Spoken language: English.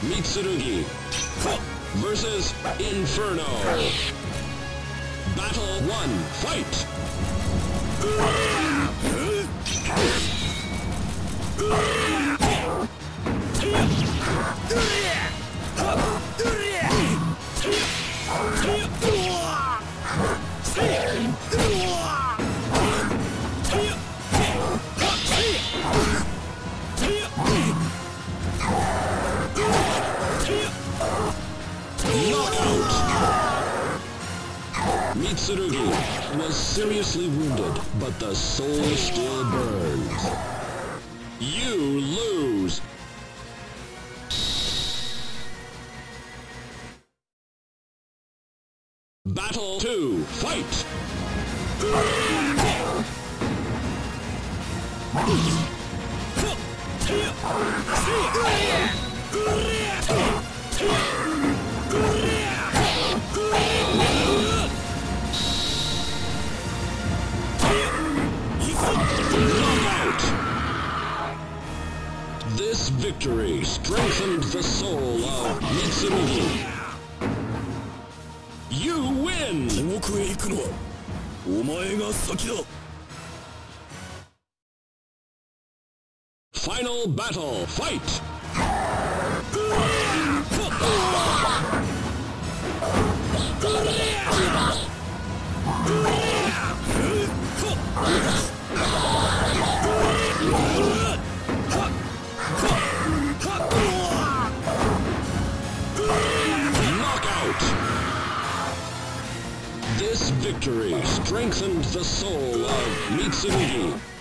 Mitsurugi versus Inferno. Battle 1, fight! Mitsurugi was seriously wounded, but the soul still burns. You lose! Battle 2, fight! This victory strengthened the soul of Mitsurugi. You win! Final battle, fight! This victory strengthened the soul of Mitsurugi.